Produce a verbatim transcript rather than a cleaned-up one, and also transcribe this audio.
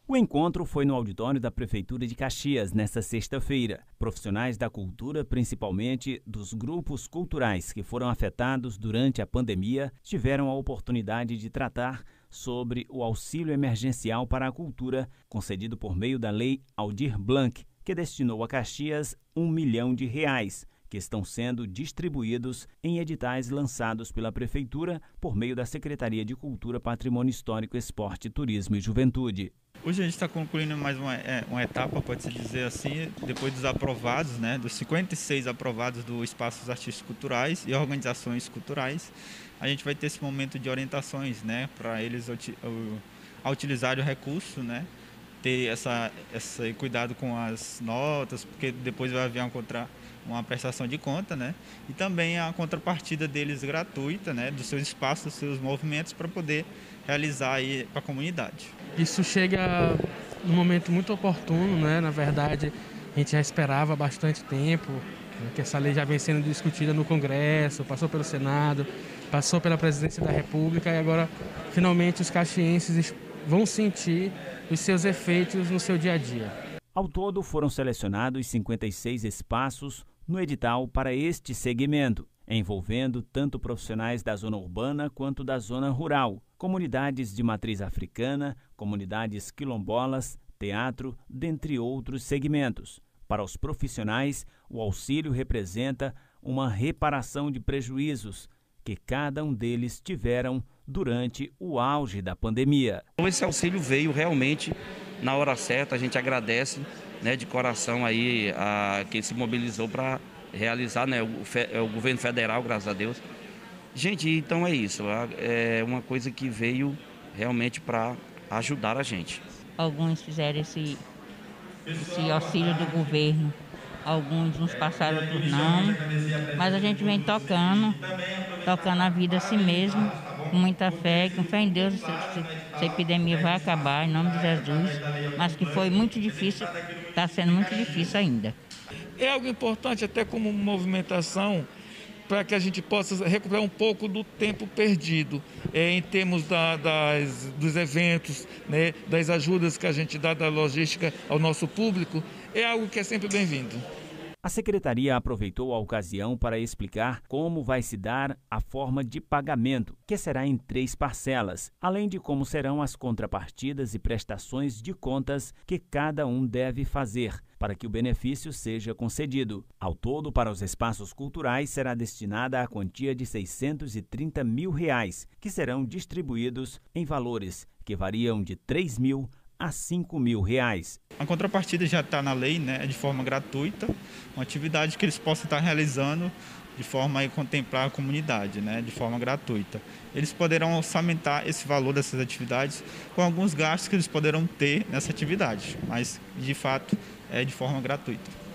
O encontro foi no auditório da Prefeitura de Caxias nesta sexta-feira. Profissionais da cultura, principalmente dos grupos culturais que foram afetados durante a pandemia, tiveram a oportunidade de tratar sobre o auxílio emergencial para a cultura, concedido por meio da Lei Aldir Blanc, que destinou a Caxias um milhão de reais, que estão sendo distribuídos em editais lançados pela Prefeitura por meio da Secretaria de Cultura, Patrimônio Histórico, Esporte, Turismo e Juventude. Hoje a gente está concluindo mais uma, é, uma etapa, pode-se dizer assim, depois dos aprovados, né, dos cinquenta e seis aprovados do Espaços Artísticos Culturais e Organizações Culturais. A gente vai ter esse momento de orientações, né, para eles a utilizarem o recurso, né, ter essa, esse cuidado com as notas, porque depois vai haver uma, contra, uma prestação de conta, né, e também a contrapartida deles gratuita, né, dos seus espaços, dos seus movimentos, para poder realizar aí para a comunidade. Isso chega num momento muito oportuno, né? Na verdade, a gente já esperava há bastante tempo, né, que essa lei já vem sendo discutida no Congresso, passou pelo Senado, passou pela Presidência da República e agora, finalmente, os caxienses vão sentir os seus efeitos no seu dia a dia. Ao todo, foram selecionados cinquenta e seis espaços no edital para este segmento, envolvendo tanto profissionais da zona urbana quanto da zona rural, comunidades de matriz africana, comunidades quilombolas, teatro, dentre outros segmentos. Para os profissionais, o auxílio representa uma reparação de prejuízos que cada um deles tiveram durante o auge da pandemia. Esse auxílio veio realmente na hora certa, a gente agradece, né, de coração aí a quem se mobilizou para realizar, né, o, fe, o governo federal, graças a Deus. Gente, então é isso, é uma coisa que veio realmente para ajudar a gente. Alguns fizeram esse, esse auxílio do governo, alguns nos passaram, outros não, mas a gente vem tocando, tocando a vida assim mesmo, com muita fé, com fé em Deus, essa epidemia vai acabar, em nome de Jesus, mas que foi muito difícil, está sendo muito difícil ainda. É algo importante até como movimentação para que a gente possa recuperar um pouco do tempo perdido é, em termos da, das, dos eventos, né, das ajudas que a gente dá da logística ao nosso público, é algo que é sempre bem-vindo. A Secretaria aproveitou a ocasião para explicar como vai se dar a forma de pagamento, que será em três parcelas, além de como serão as contrapartidas e prestações de contas que cada um deve fazer para que o benefício seja concedido. Ao todo, para os espaços culturais, será destinada a quantia de seiscentos e trinta mil reais, que serão distribuídos em valores que variam de três mil a cinco mil reais. A contrapartida já está na lei, né, de forma gratuita, uma atividade que eles possam estar realizando de forma a contemplar a comunidade, né, de forma gratuita. Eles poderão orçamentar esse valor dessas atividades com alguns gastos que eles poderão ter nessa atividade, mas de fato é de forma gratuita.